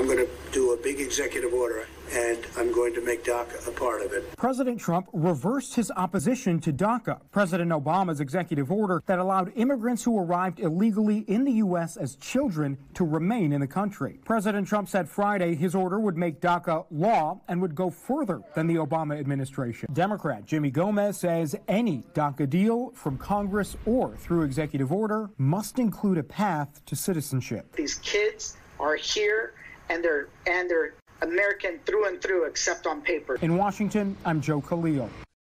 I'm going to do a big executive order, and I'm going to make DACA a part of it. President Trump reversed his opposition to DACA, President Obama's executive order that allowed immigrants who arrived illegally in the U.S. as children to remain in the country. President Trump said Friday his order would make DACA law and would go further than the Obama administration. Democrat Jimmy Gomez says any DACA deal from Congress or through executive order must include a path to citizenship. These kids are here and they're American through and through, except on paper. In Washington, I'm Joe Khalil.